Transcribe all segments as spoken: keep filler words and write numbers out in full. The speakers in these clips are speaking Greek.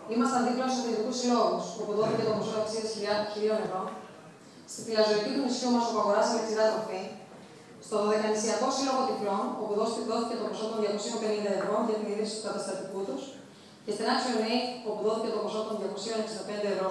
ήμασταν δίπλα στους αθλητικούς συλλόγους, όπου δόθηκε το ποσό αξίας χιλίων ευρώ. Στη φυλαζωική του νησιού μας, όπου αγοράσαμε ξηρά τροφή. Στο δωδεκανησιακό σύλλογο τυφλών, όπου δόθηκε το ποσό των διακοσίων πενήντα ευρώ για την ίδρυση του καταστατικού τους. Και στην Action Aid, όπου δόθηκε το ποσό των διακοσίων εξήντα πέντε ευρώ.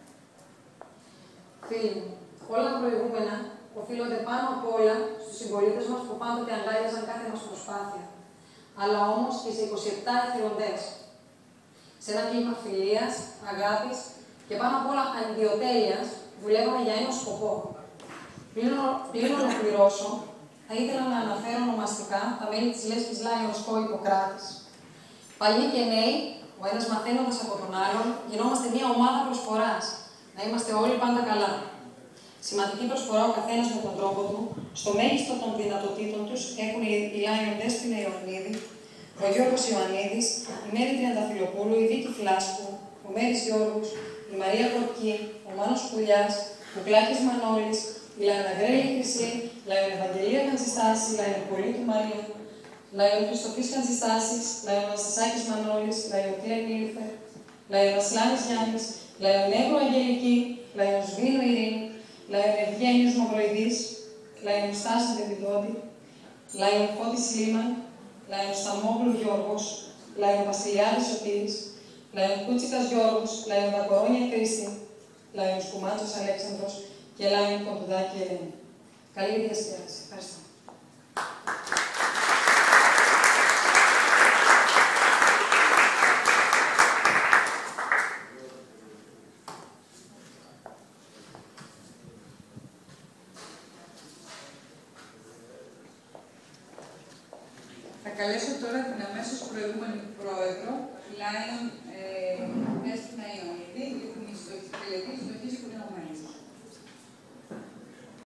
Φίλοι μου, όλα τα προηγούμενα οφείλονται πάνω απ' όλα στους συμπολίτες μας που πάντοτε αγκάλιαζαν κάθε μας προσπάθεια. Αλλά όμως και σε είκοσι επτά εθελοντές. Σε ένα κλίμα φιλίας, αγάπης και πάνω απ' όλα ανιδιοτέλειας, δουλεύαμε για ένα σκοπό. Πριν ολοκληρώσω, θα ήθελα να αναφέρω ονομαστικά τα μέλη της Λέσχης Lions Co. Ιπποκράτης. Παλιοί και νέοι, ο ένας μαθαίνοντας από τον άλλον, γινόμαστε μια ομάδα προσφοράς. Να είμαστε όλοι πάντα καλά. Σημαντική προσφορά ο καθένας με τον τρόπο του, στο μέγιστο των δυνατοτήτων τους έχουν οι Lion Δέσποινα Ιωαννίδη, ο Γιώργος Ιωαννίδης, η Μέρη Τριανταφυλοπούλου, η Βίκη Φλάσκου, ο Μέρης Γιώργος, η Μαρία Κορκή, ο Μάνος Πουλιάς, ο Κλάκης Μανώλης, η Λαϊοναγρέλη Χρυσή, Λαϊον Ευαγγελία Χατζηστάση, Λαϊον Πολίτου Μαρία, Λαϊον Χριστοφής Χατζηστάσης, Λαϊον Αστασάκης Μανώλης, Λαϊον Κλέ Νίλφερ, Λαϊον Ασλάνης Γιάννης, Λαϊον Νεύρο Αγγελική, Λαϊον Σβήνου Ειρήνη, Λαϊον Ευγένιος Μαυροειδής, Λαϊον Στάση Δεβιδόντη, Λαϊον Φώτης Λίμαν, Λαϊον Σταμόγλου Γιώργος, Λαϊον Βασιλιάδης Σωτήρης, Λαϊον Κούτσικας Γιώργος, Λαϊον Δακορόνια Κρίστη, Λαϊον Σκουμάτσος Αλέξανδρος και Λαϊον Κοντουδάκη Ελένη. Καλή διασκέδαση. Ευχαριστώ. Θα καλέσω τώρα την αμέσως προηγούμενη